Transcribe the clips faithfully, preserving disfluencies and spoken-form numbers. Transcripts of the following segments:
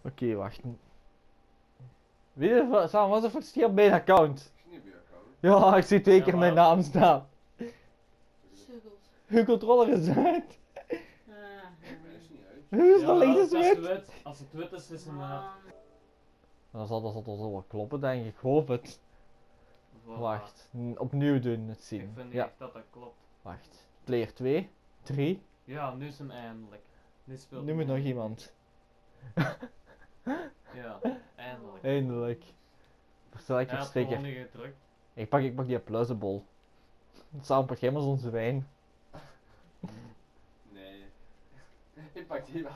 okay, wacht. Weet je, Sam, wat is er verschil op mijn account? Ja, ik zie twee Ja, keer maar- mijn naam staan. Sukkels. Uw controller is uit. Ah, Nee, is niet uit. Hoe is Ja, dat links als is het wit? wit? Als het wit is, is het een... man. Dan zal dat zal toch wel kloppen, denk ik. Ik hoop het. Voilà. Wacht, n- opnieuw doen, het Ik zien. vind niet Ja, echt dat dat klopt. wacht. Player twee, drie. Ja, nu is hem eindelijk. Nu speelt Nu hem moet nog eindelijk. iemand. Ja, eindelijk. Eindelijk. Verstel ik Hij er had gewoon sticker. niet gedrukt. Ik pak, ik pak die pluizenbol. Samen pak jij maar onze wijn. Nee. Ik pak die wel.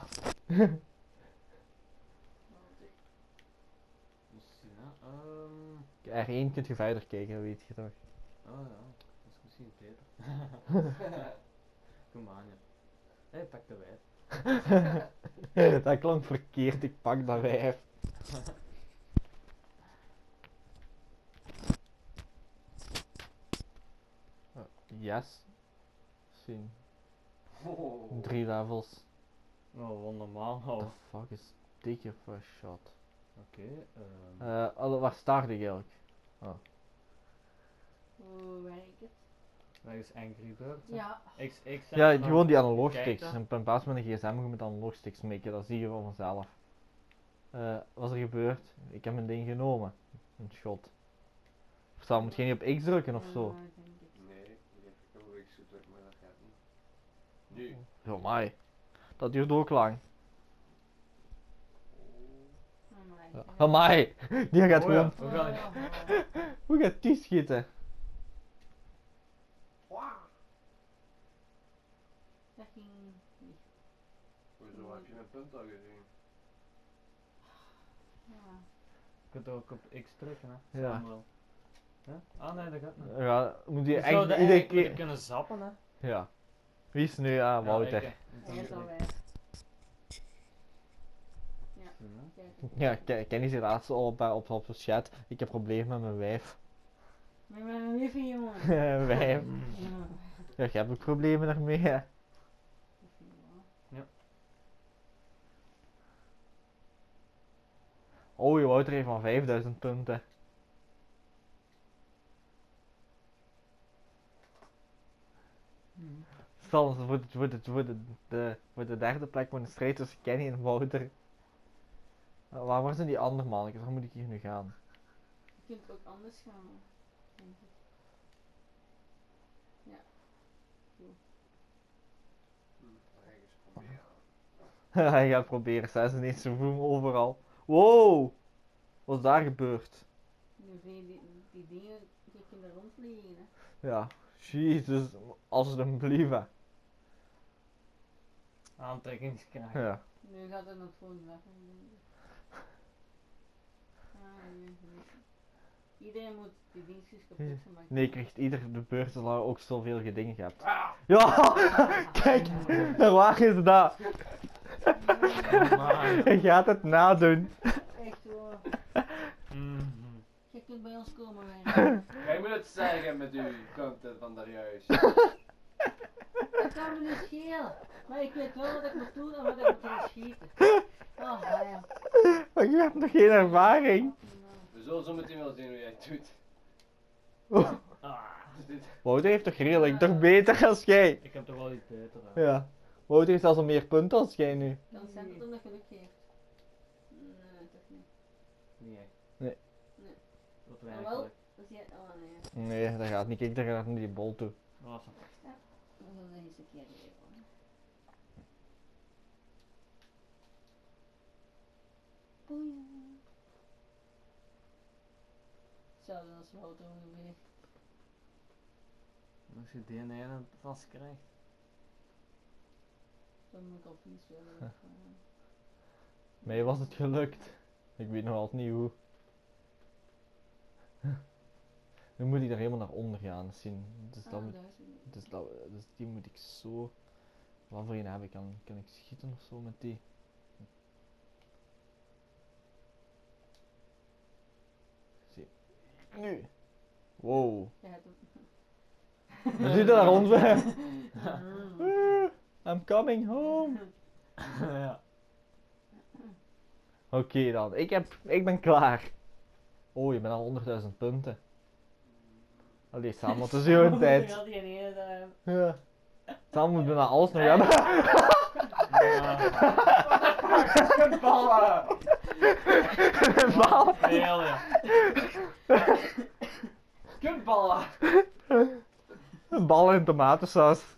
Eens zien, hè. Ehm... R één kunt je verder kijken, weet je toch? Oh ja, dat is misschien beter. Kom aan, ja. Hé, pak de wijn. Dat klonk verkeerd, ik pak dat wijf. Uh, yes. Zien. Oh. Drie levels. Oh, wel normaal. What Oh. the fuck is take your first shot? Oké, ehm... Eh, alle- waar start ik eigenlijk? Hoe werkt het? Dat is Angry Birds. hè. Ja. X, X Ja, en gewoon die dan- analoog kijk sticks. dan. En in plaats van een gsm moet je met analoog sticks mikken, dat zie je wel vanzelf. Eh, wat is er gebeurd? Ik heb mijn ding genomen. Een shot. Of zou moet je niet op X drukken of zo? Ah, ik denk het. Nee, ik heb ik ook iets gedrukt, maar dat gaat niet. Nu. Ja, mij. Dat duurt ook lang. Amai. Ja. Amai! Die gaat Oh ja. gewoon. We gaan- Hoe gaat die schieten? Dat ging niet. Hoezo heb je mijn punt al gezien? Ja. Je kunt ook op X drukken, hè. Ja. Samuel. Huh? Ah nee, dat gaat niet. Ja, moet je Je echt zou iedere eigenlijk keer. moeten kunnen zappen, hè. Ja. Wie is nu? Ah, Wouter. Ja, ik, hè. Hij is al weg. Ja. Kijk. Ja, Ken- Kenny zei laatst al op, op, op de chat. Ik heb problemen met mijn wijf. Met mijn wifi, jongen. Wijf. Ja. Ja, je hebt ook problemen daarmee, hè. Wifi, ja. Oh, je Wouter heeft van vijfduizend punten. Hmm. Stel, voor de, voor, de, voor, de, de, voor de derde plek wordt een strijd tussen Kenny en Wouter. Uh, waar waar zijn die andere mannetjes? Waar moet ik hier nu gaan? Je kunt ook anders gaan. Denk ik. Ja. Goed. Hm, dan ga ik eens proberen. Hij gaat proberen, zij zijn niet zo vroeg overal. Wow! Wat is daar gebeurd? Nu zie je die, die dingen, je kunt er rondvliegen. Hè. Ja, jezus, als ze hem blieven. Aantrekkingskracht. Ja. Nu gaat het nog gewoon weg. Ah, nee, nee. Iedereen moet die dingetjes kapot gemaakt Nee, je krijgt ieder de beurt zolang je ook zoveel dingen hebt. Ja! Kijk, daar waar is dat? Amai. Hij gaat het nadoen. Echt hoor. Mhm. Je kunt bij ons komen werken. Jij moet het zeggen met uw content van daarjuist. Dat kan me niet schelen. Maar ik weet wel wat ik moet doen en wat ik moet gaan schieten. Oh, ja. Maar je hebt nog geen ervaring. We zullen zo meteen wel zien hoe jij het doet. Ah, Dit- Wouter heeft toch redelijk, toch beter als jij? ik heb toch wel iets beter. Hè. Ja. Wouter heeft zelfs al meer punten als jij nu. Dan zijn het hem dat geluk heeft. Nee, toch niet. Niet echt. Nee. Nee. Wat Maar eigenlijk. wel, dat is jij, oh nee. Nee, dat gaat niet. Kijk, daar gaat niet die bol toe. Awesome. We zullen nog eens een keer geven. Hoor. Boeien. Hetzelfde als Wouter ongeveer. Als je D N A vast krijgt. Dan moet ik al vies willen. Mij was het gelukt. Ik weet nog altijd niet hoe. Nu moet ik daar helemaal naar onder gaan zien. Dus, dat Ah, moet, daar is het. dus, dat, dus die moet ik zo. Wat voor een heb ik? Kan, kan ik schieten of zo met die? Zie. Nu. Wow. Ja, het ook. We zitten daar onder. Mm. I'm coming home. Ja. Oké dan, ik, heb, ik ben klaar. Oh, je bent al honderdduizend punten. Allee, Sam, wat is jouw tijd? Ik had geen ene daar. Ja. Sam moet bijna alles nog hebben. Kutballen! Bal. Veel, ja. Kutballen! Bal in tomatensaus.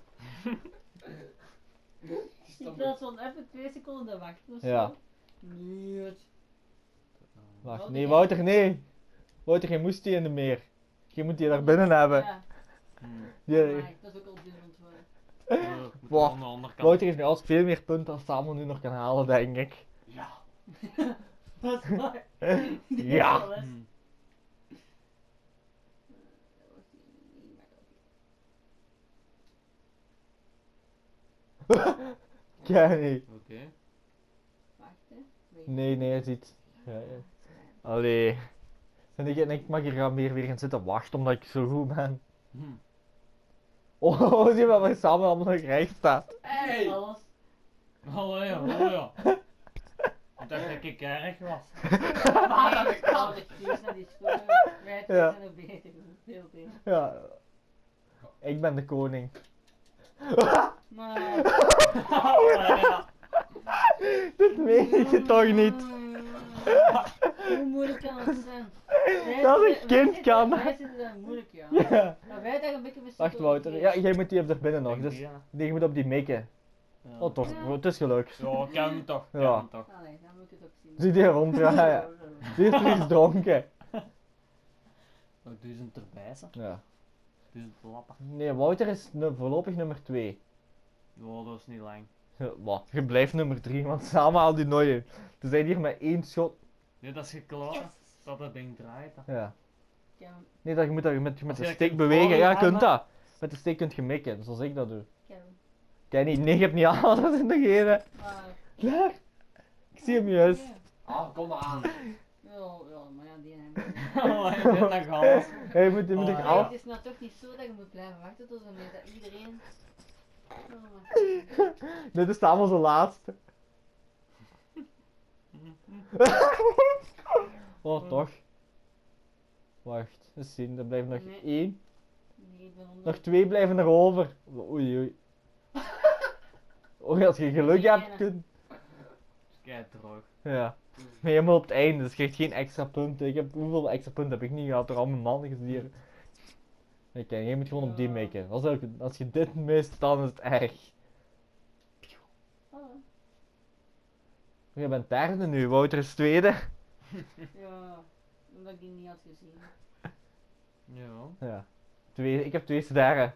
In plaats van even twee seconden wachten of Ja. zo. Nee, het- Wacht, nee Wouter, nee. Wouter, je moest die in de meer. Je moet die daar binnen hebben. Ja, Hmm. Die, maar dat is ook al duur ontworpen. Ja, moet Wow. aan de onderkant. Wouter heeft nu al veel meer punten dan Samuel nu nog kan halen, denk ik. Ja. Dat is waar. Die Ja. is wel eens. Hmm. Dat wordt niet makkelijk. Kenny. Oké. Wacht, hè. Wait. Nee, nee, hij ziet. Ja, ja. Allee. En ik, en ik mag hier gaan weer, weer gaan zitten wachten omdat ik zo goed ben. Hmm. Oh, zie je wel waar Samuel allemaal nog recht staat. Hey! Alles. Hallo ja, hallo ja. Ik dacht dat ik erg was. Maar ik kan het juist naar die schoenen. Wij twee Ja. zijn ook beter. Veel beter. Ja. Ik ben de koning. Maar... Hallo ja. Dit meen je toch niet? Hoe moeilijk kan het zijn? Wij Dat een zitten- kind wij zitten- kan. Wij zitten daar moeilijk, ja. Ja. Maar wij daar een beetje met Wacht Wouter, ja, jij moet die op er binnen nog, Denk dus die, ja. nee, je moet op die mikken. Ja. Oh toch, Ja. het is gelukt. Ja, kan hem toch, kan Ja. hem toch. Allee, dan moet ik het ook zien. Zie die ronddraaien. Die heeft iets dronken. Nog duizend erbij, ze. Ja. Duizend lappen. Nee, Wouter is nu voorlopig nummer twee. Ja, dat is niet lang. Wat? Je blijft nummer drie, want samen haal die nooit in. Ze zijn hier met één shot. Nee, dat is geklaard. Dat dat ding draait. hè. Ja. Ik heb hem. Nee, dat je moet dat met, met Als de je stick kunt bewegen. Ja, je volgen, kunt hè, dat. Met de stick kunt je mikken, zoals ik dat doe. Ik heb hem. Kenny, nee, je hebt niet alles in degene. Maar... Klaar. Ik zie hem juist. Ja. Ah, kom maar aan. Ja, ja, maar ja, die hebben. Allee, dit nog alles. Ja, je moet, je moet Oh, toch ja. al... Het is nou toch niet zo dat je moet blijven wachten tot wanneer dat iedereen. Oh, maar- Dit is samen onze laatste. Oh, toch? Wacht, eens zien, er blijft nog Nee. één. Nee, ik ben onder. Nog twee blijven er over. Oei, oei. Oh, als je geluk hebt, kun... Kijk droog. Ja. Maar helemaal op het einde, dus je krijgt geen extra punten. Ik heb, hoeveel extra punten heb ik niet gehad door al mijn mannetjes die er... Oké, je moet gewoon op die Ja. mikken. Als, ook- als je dit mist, dan is het erg. Oh, Je bent derde nu, Wouter is tweede. ja, omdat ik die niet had gezien. Ja. Ja. Twee, ik heb twee sterren.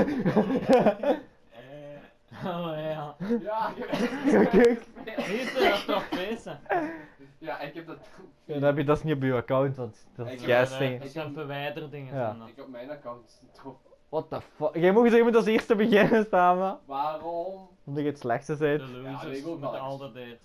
Eh. Allee, ja. Ja, Kijk. Hier is dat toch feesten. Ja, ik heb dat. Ja, dan heb je, dat is niet op je account, want dat is Ik heb- guessing. Dat zijn verwijderdingen. Ja. zijn dat. Ik op mijn account toch. What the fuck? Jij moet zeggen, je moet als eerste beginnen, Sama. Waarom? Omdat je het slechtste De bent. losers Ja, ik ook moeten wel eens. altijd eerst.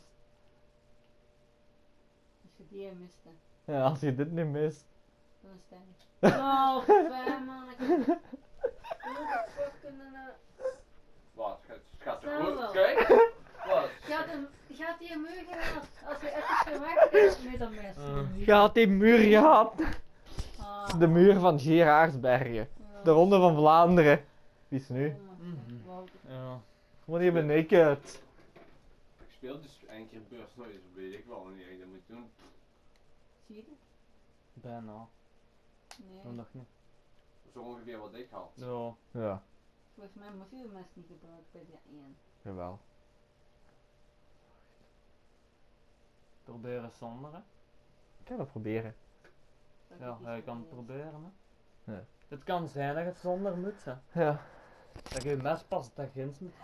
Als je die miste, Ja, als je dit nu mist. dan is het erg. Oh, fijn man. Ik Hoe de fuck kunnen we. Wat? Gaat, gaat Snel er wel. goed? Kijk! Wat? Gaat, een, gaat die een muur gaan als, als je even verwacht hebt? Nee, dan mis Je had die muur gehad. Ah, De muur van Gerardsbergen. ja. De Ronde van Vlaanderen. Wie is nu? Oh, mijn god, Mhm. Wouter. Ja. Wanneer ben ik het? Ik speel dus één keer beurs nooit, dus weet ik wel wanneer ik dat moet doen. Zie je het? Bijna. Nee. Maar nog niet. Zo ongeveer wat ik had. Ja. Ja, Volgens mij moest je de mes niet gebruiken bij die één. jawel. Proberen zonder, hè. Ik ga dat proberen. Dat Ja, ik hij iets kan het van proberen, hè. Ja. Het kan zijn dat je het zonder moet, hè. Ja. Dat je je mes pas dat ginds moet.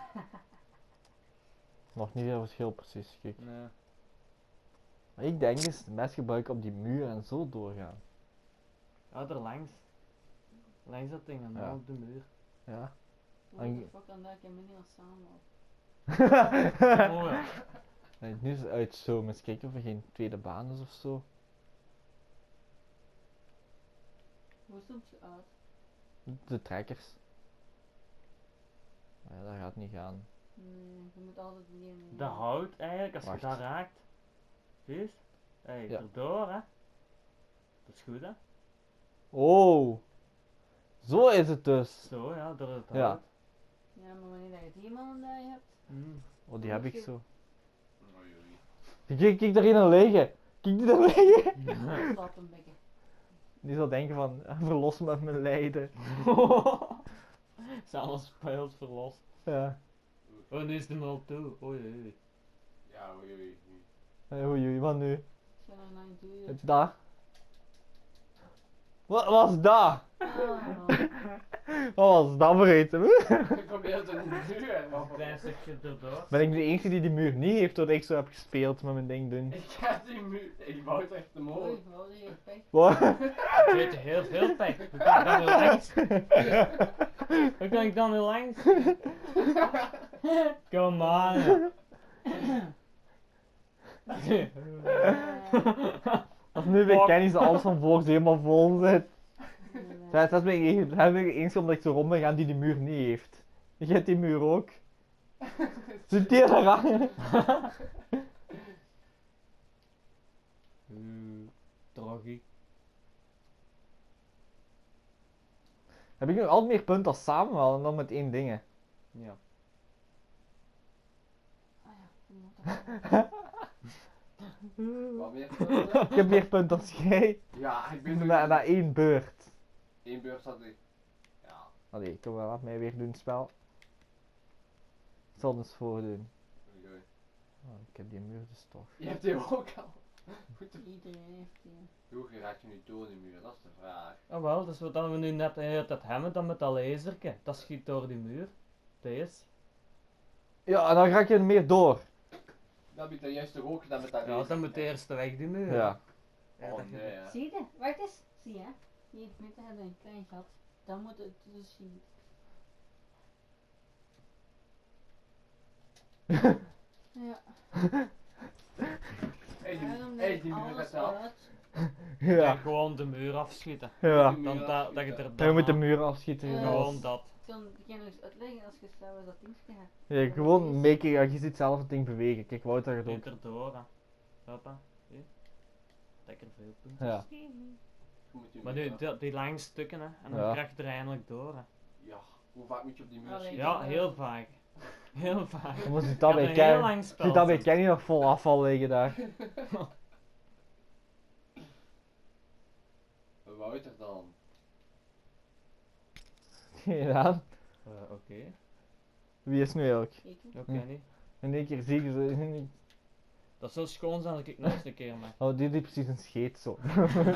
Nog niet veel verschil precies, kijk. Nee. Maar ik denk dus, de mes gebruiken op die muur en zo doorgaan. Ja, er langs. Langs dat ding en dan Ja. op de muur. Ja. What En- the fuck, dan dat ik hem niet als samen op. Oh ja. Nee, nu is het uit zo, eens kijken of er geen tweede baan is of zo. Hoe zoekt je uit? De trekkers. Maar ja, dat gaat niet gaan. Nee, je moet altijd die ene. Dat hout eigenlijk, als Wacht. je dat raakt, Precies. Hey, Ja. erdoor hè. Dat is goed hè. Oh. Zo is het dus. Zo ja, door het Ja. hout. Ja, maar wanneer dat je die man daar hebt. Mm. Oh, die heb ik zo. Oei, oei. Kijk, kijk daarin aan liggen. Kijk die daar liggen. Dat slaat een beetje. Die zal denken van, "Ah, verlos me met mijn lijden. Samen speelt verlost. Ja. Oh, nu is de al toe. Oei oei. Ja, oei, oei, oei. Hey, Oei, oei, wat nu? Ik ga er naar duur. Het daar. Wat was dat? Oh. Wat was dat voor iets? Ik probeer het er niet nu en Een klein stukje erdoor. Ben ik de enige die die muur niet heeft, doordat ik zo heb gespeeld met mijn ding doen? Ik ga die muur. Ik wou het echt te mooi. Oei, wat is hier pech? Wat? Ik weet heel veel pech. Hoe kan ik dan nu langs? Hoe kan ik dan nu langs? Come on. Als nu weer Kenny ze alles van volks helemaal vol zit. Nee, Dat dat is mijn dat is eens omdat ik zo rond ben gaan die die muur niet heeft. Je hebt die muur ook. Zit die er aan? Oeh, tragiek. Heb ik nu al meer punten als samen wel en dan met één dingen. Ja. Ah ja, toen moet dat. Wat meer? Ik heb meer punten als jij. Ja, ik ben Na, na één beurt. Eén beurt had ik. Ja, Allee, kom maar, laat mij weer doen spel. Ik zal het eens voordoen. oei, oei. Oh, ik heb die muur dus toch. Je hebt die ook al. Goed, Iedereen heeft die. hoe raak je nu door die muur? Dat is de vraag. Oh wel, dus wat we nu net de hele tijd hebben, dan met dat laserke. Dat schiet door die muur. Deze. Ja, en dan raak je er meer door. Dat heb ik dan juist toch ook gedaan met dat Ja, dan moet de eerste weg die muur. Ja. Oh nee, hè. Zie je? Wacht eens. Zie je? Hier in het midden hebben we een klein gat. Dan moet het dus zien. Ja. Hey, die, Daarom hey, neemt die muur alles gaat af. uit. Ja. Ja. Gewoon de muur afschieten. Ja. Die muur Dan dat, dat je afschieten. er Je moet de dan muur afschieten. Ja. inderdaad. gewoon dat. Ik kan ik kan eens uitleggen als je zelf dat dingetje hebt. Ja, gewoon make ja, je ziet zelf het ding bewegen. Kijk, Wouter gaat ook. Niet erdoor. Hè. Hoppa. Zie. Lekker veel punten. Ja. Je moet die Maar muur nu, af- die, die lange stukken hè. En dan Ja. krijg je er eindelijk door hè. Ja, hoe vaak moet je op die muur Allee. schieten? Ja, heel vaak. Heel vaak. Dan moet je Het dat gaat bij een heel Kenny. lang spel Ziet dat bij zijn. Kenny nog vol afval liggen daar. Wouter dan. Gedaan. Eh, Oké, Wie is nu eigenlijk? Ik oké Hm. niet. In één keer zie ik ze. Dat zou schoon zijn als ik nog eens een keer maak. Oh, die die precies een scheet zo. Ja,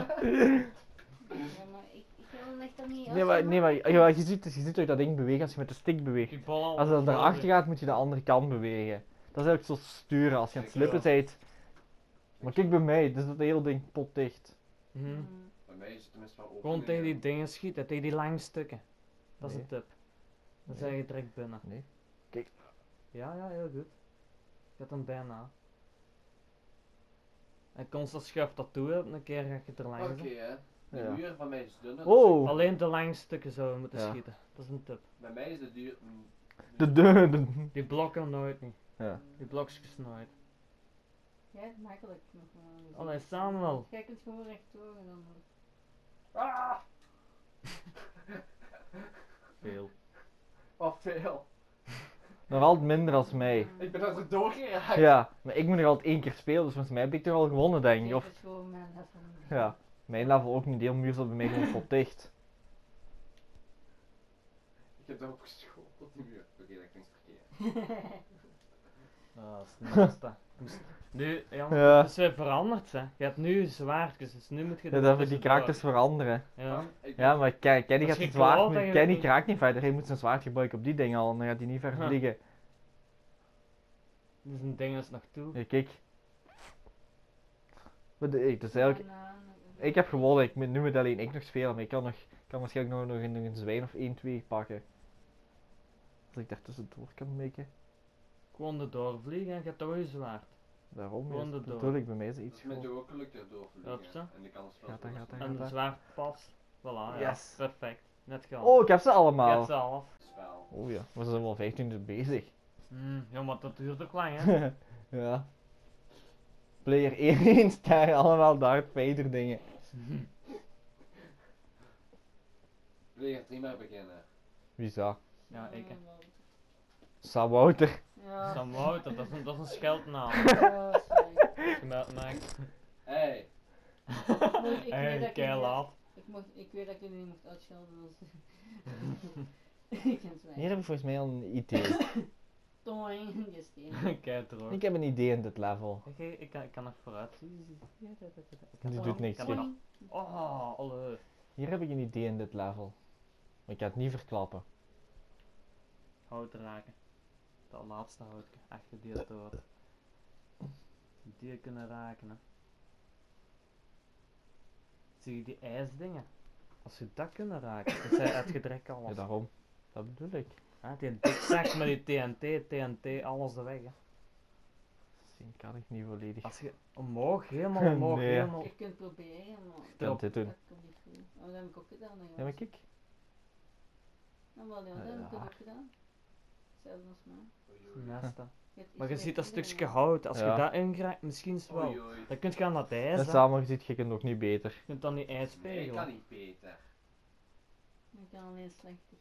maar ik, ik wil echt dat niet Nee, maar, nee, maar ja, je, ziet, je ziet toch dat ding bewegen als je met de stick beweegt. Die bal Als het erachter gaat, moet je de andere kant bewegen. Dat is eigenlijk zo sturen als je aan het slippen bent. Maar kijk bij mij, dus dat hele ding potdicht. Mhm. Mm. Bij mij is het tenminste wel open. Gewoon tegen die dingen schieten, tegen die lange stukken. Dat is Nee. een tip. Dan Nee. zijn je direct binnen. Nee. Ja, ja, heel goed. Je hebt hem bijna. En constant schuift dat toe, een keer ga je er langs. Oké, hè. De Ja. muur van mij is dunner. Oh! Alleen de lange stukken zouden we moeten Ja. schieten. Dat is een tip. Bij mij is de duur. mm, De deur. De... Die blokken nooit niet. Ja. Die blokjes nooit. Jij hebt makkelijk nog wel. Allee, Samuel. Jij kunt gewoon rechtdoor en dan. Ah! Veel. Wat veel. Nog altijd minder als mij. Ik ben er doorgeraakt. Ja, maar ik moet nog altijd één keer spelen, dus volgens mij heb ik toch al gewonnen, denk ik. Of, Dit is gewoon mijn level niet. ja, mijn level ook niet, de hele muur zat bij mij gewoon potdicht. Ik heb erop geschoten op die muur. Oké, dat klinkt verkeerd. Ah, dat is het mooiste. Dus nu, ja, Ja. het is weer veranderd, hè. Je hebt nu zwaardjes, dus nu moet je Ja, dat we die karakters veranderen. Ja. Ik Ja, maar kijk, Kenny Als gaat je zijn zwaard, kloot, maar dan- Kenny kraakt niet verder, hij moet zijn zwaard gebruiken op die dingen al, en dan gaat hij niet ver Huh. vliegen. Dus een ding is nog toe. Ja, kijk. Maar de, ik, dus eigenlijk, Banaan, ik heb gewonnen, ik moet, nu moet alleen ik nog spelen, maar ik kan, nog, ik kan waarschijnlijk nog, nog, een, nog een zwijn of één, twee pakken. Als ik daar tussendoor kan maken. Gewoon er doorvliegen en je hebt toch je zwaard. Daarom, Gewoon ja, erdoor. natuurlijk, bij mij is het Dat iets is met gewoon. jou ook gelukt erdoor vliegen. Hup, zo. En ik kan het Gaat dat, gaat dat, En gaat de dat. zwaard pas. Voilà, Yes. ja. Perfect. Net gehad. Oh, ik heb ze Je allemaal. hebt ze al. Spel. Oh ja, we zijn wel vijftien minuten bezig. Hmm, ja, maar dat duurt ook lang, hè. Ja. Player één ster, allemaal Darth Vader dingen. Wil je drie maar beginnen? Wie is dat? Ja, ik. hè. Sam Wouter. Ja. Sam Wouter, dat is een, dat is een scheldnaam. Ja, sorry. Gemeld maakt. Hey! Moet- ik weet Hey, dat ik kei niet- laat. Ik, mocht, ik weet dat ik jullie niet mocht uitschelden, dus... ik kan het Hier zwijgen. heb ik volgens mij al een idee. Toing, gesteen. Kei droog. Ik heb een idee in dit level. Ik, ik, ik, kan, ik kan nog vooruit. Ik Die kan- doet niks, ik hè. kan nog- Oh, alle. Hier heb ik een idee in dit level. Maar ik ga het niet verklappen. Hout raken. Dat laatste houtje, achter die het door. Die kunnen raken, hè. Zie je die ijsdingen? Als je dat kunnen raken, dan zijn het gedrek Ja, alles. daarom. Dat bedoel ik. Ja, die dikzak met die T N T, T N T, alles de weg, hè. Zien kan ik niet volledig. Als je omhoog, helemaal omhoog, Nee. helemaal. Je kunt proberen, maar... Ik kan dit doen. Dat komt niet goed. Oh, dat heb ik ook gedaan, hè, Ja, maar kijk. Nou, wel, ja, dat heb ik Ja. ook gedaan. Hetzelfde als mij. Oei, oei. Nesta. Je hebt Maar je iets ziet dat meer stukje gedaan. hout, als Ja. je dat ingrijpt, misschien is het wel. Oei, oei. Dan kun je aan dat ijs, En hè. samen ziet je het nog niet beter. Je kunt dan die ijs Nee, spelen. kan niet beter. Ik kan alleen slechter.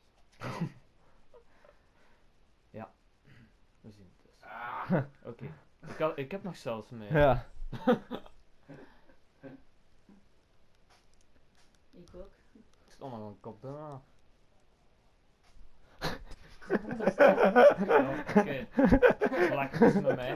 We zien het dus. Ah. Oké. Ik, had- ik heb nog zelfs mee. Ja. Ik ook. Ik stond nog een kop daarna. Ja, oké. Lach eens met mij.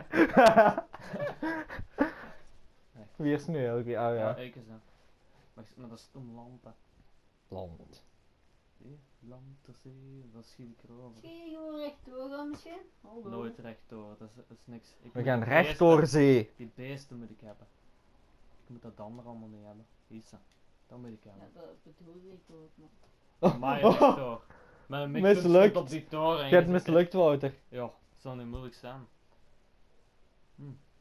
Wie is nu elke? Ah Ja, ja. ik eens dan. Maar, maar dat is een lamp, hè. Land. Zie, lamp ter zee, dat schiet ik erover. Zie je gewoon rechtdoor gaan misschien? Hallo. Nooit rechtdoor, dat is, dat is niks. Ik We moet gaan die recht beesten- door zee. Die beesten moet ik hebben. Ik moet dat andere allemaal niet hebben. Hier is dat. Dat moet ik Ja, hebben. dat bedoelde ik ook, maar... Maar rechtdoor. Met een mikpunt Mislukt. stond op die toren. en Je hebt je zit- mislukt, Wouter. Ja, dat zal niet moeilijk zijn. Hm.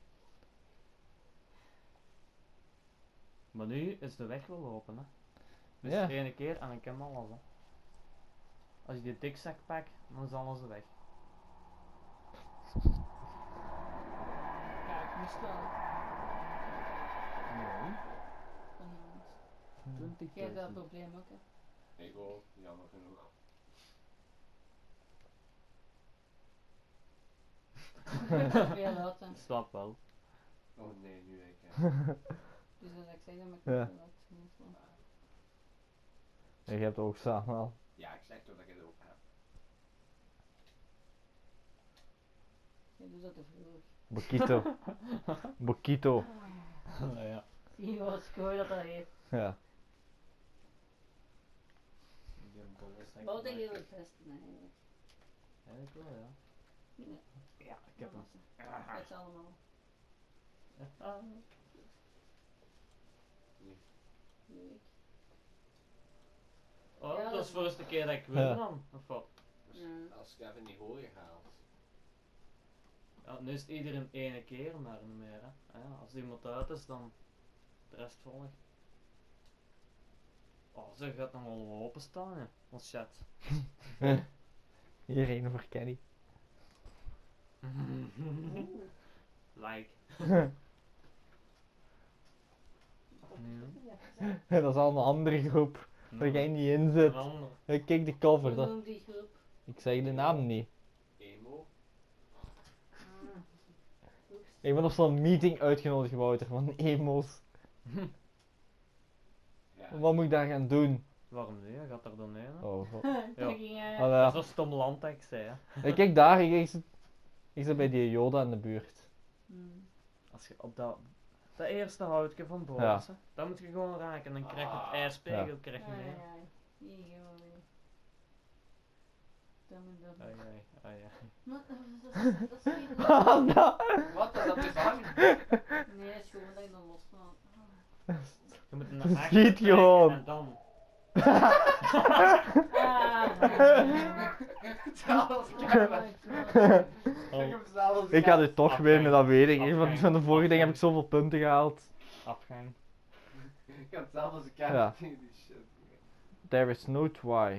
Maar nu is de weg wel open, hè. Dus Ja. de ene keer en ik ken alles, hè. Als je die dikzak pakt, dan is alles de weg. Ja, ik moest wel. Nee. Van iemand. twintig Jij hebt dat probleem ook, hè? Ik ook, jammer genoeg. Veel uit, hè. Slap wel. Oh nee, nu ik. hè. Dus als ik zeg dat ik Ja. veel uit. moet wel. En je hebt ook samen al. Ja, ik zeg toch dat ik het ook heb. Je doet dat te vroeg. Bokito. Bokito. Ja, ja. Zie je wat score dat dat heeft? Ja. Die een bollenzak Wat denk je maken. het beste? Nee. Eigenlijk wel, ja. Nee. Ja, ik heb hem. Dat is allemaal. Ah. Nee. Oh, Ja, dat dat is is- voor de eerste keer dat ik win Ja. dan, of wat? Dus Ja. als Kevin niet hoger haalt. Ja, nu is het iedereen ene keer, maar niet meer, hè. Ah ja, als iemand uit is, dan de rest volgt. Oh, ze gaat nog wel openstaan, ja. Als chat. Hierheen voor Kenny. Like. Dat is al een andere groep waar jij niet in zit. Veranderen. Hey, kijk de cover. Hoe Dat... noemt die groep? Ik zeg de naam niet. Emo. Ah. Oeps. Ik ben op zo'n meeting uitgenodigd, Wouter, van emo's. Ja. Wat moet ik daar gaan doen? Waarom niet? Hij gaat er dan heen. hè? Oh, god. Dat ging hij. Ah, Dat ja. is een stom land dat ik zei, hè. Hey, kijk daar, ik, ik, zit, ik zit bij die Yoda in de buurt. Hmm. Als je op dat, dat eerste houtje van boven, Ja. hè, dan moet je gewoon raken en dan krijg je het ijspegel Ja. krijg je Ai, mee. ai. Hier gaan we weer. Dum en dum. Ai, ai, ai, ai. Maar, eh, dat is- dat is niet- Wat nou? Wat is dat te bang? Nee, het is gewoon dat ik dan los van. Je moet Schiet naar achter trekken gewoon. en dan. Ah. Zelfs Oh Kevin. my god. Ik heb zelfs Ik ga dit toch Afgang. winnen, dat weet ik. Van, Afgang. van de vorige ding heb ik zoveel punten gehaald. Afgang. Ik had zelfs Kevin Ja. tegen die shit. There is no try.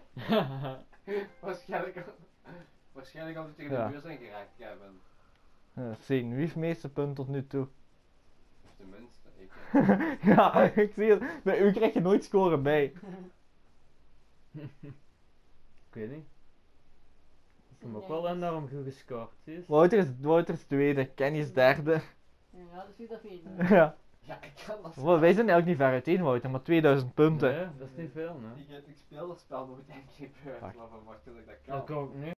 Waarschijnlijk, waarschijnlijk had hij tegen Ja. de muur zijn geraakt, Kevin. Uh, zien, wie heeft de meeste punten tot nu toe? Of de minste. Ik heb Ja, ik zie het. Bij u krijg je nooit scoren bij. Ik weet niet. Ik heb ook wel enorm goed gescoord, zie je? Wouter is, Wouter is tweede, Kenny is derde. Ja, dat is weer veel. Ja. Ja, ik kan dat Wel, wij zijn eigenlijk niet ver uiteen, Wouter, maar tweeduizend punten. Nee, dat is niet veel, nee. Ik, ik speel dat spel nooit één keer per Fuck. maar van wacht tot ik dat kan. Dat kan ook niet.